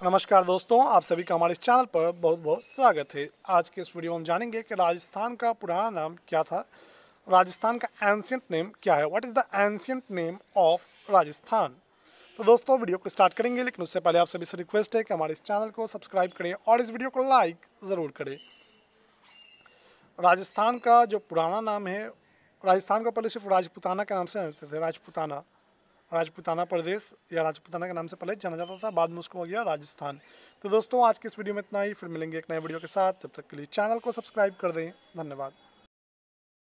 नमस्कार दोस्तों, आप सभी का हमारे इस चैनल पर बहुत बहुत स्वागत है। आज के इस वीडियो में हम जानेंगे कि राजस्थान का पुराना नाम क्या था। राजस्थान का एंशियंट नेम क्या है। What is the ancient name of Rajasthan. तो दोस्तों वीडियो को स्टार्ट करेंगे, लेकिन उससे पहले आप सभी से रिक्वेस्ट है कि हमारे इस चैनल को सब्सक्राइब करें और इस वीडियो को लाइक ज़रूर करें। राजस्थान का जो पुराना नाम है, राजस्थान को पहले सिर्फ राजपूताना के नाम से जानते थे। राजपूताना प्रदेश या राजपूताना के नाम से पहले जाना जाता था, बाद में उसको हो गया राजस्थान। तो दोस्तों आज की इस वीडियो में इतना ही, फिर मिलेंगे एक नए वीडियो के साथ। तब तक के लिए चैनल को सब्सक्राइब कर दें। धन्यवाद।